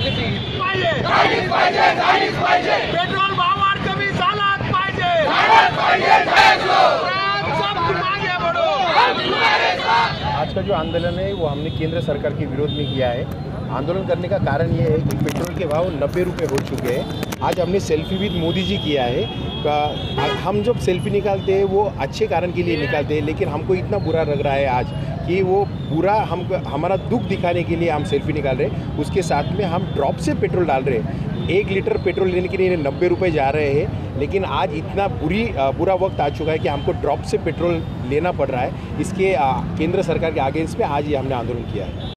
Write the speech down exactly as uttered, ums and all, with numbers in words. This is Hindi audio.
पाहिजे पेट्रोल भावात कमी झालाच पाहिजे सब मागे बढ़ो। आज का जो आंदोलन है वो हमने केंद्र सरकार के विरोध में किया है। आंदोलन करने का कारण ये है कि पेट्रोल के भाव नब्बे रुपये हो चुके हैं। आज हमने सेल्फी विद मोदी जी किया है। हम जब सेल्फी निकालते हैं वो अच्छे कारण के लिए निकालते हैं, लेकिन हमको इतना बुरा लग रहा है आज कि वो बुरा हम हमारा दुख दिखाने के लिए हम सेल्फी निकाल रहे हैं। उसके साथ में हम ड्रॉप से पेट्रोल डाल रहे हैं। एक लीटर पेट्रोल लेने के लिए नब्बे रुपये जा रहे हैं, लेकिन आज इतना बुरी बुरा वक्त आ चुका है कि हमको ड्रॉप से पेट्रोल लेना पड़ रहा है। इसके केंद्र सरकार के अगेंस्ट में आज ये हमने आंदोलन किया है।